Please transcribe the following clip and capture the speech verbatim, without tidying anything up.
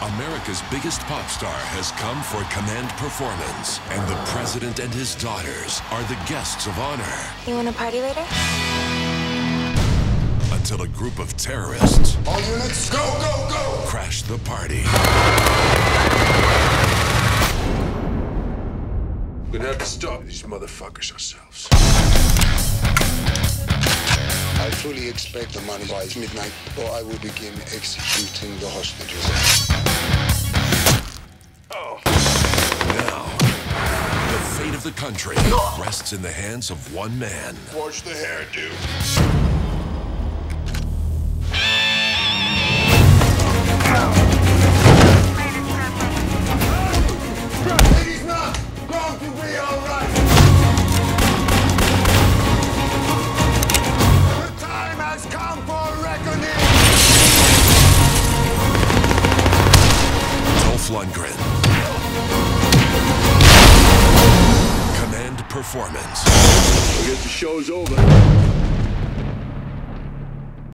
America's biggest pop star has come for Command Performance, and the president and his daughters are the guests of honor. You want to party later? Until a group of terrorists... All units, go, go, go! ...crash the party. We're gonna have to stop these motherfuckers ourselves. I fully expect the money by midnight, or I will begin executing the hostages. Oh. Now, the fate of the country rests in the hands of one man. Wash the hair, dude. He's not going to be all right. The time has come for reckoning. Dolph Lundgren. Command Performance. I guess the show's over.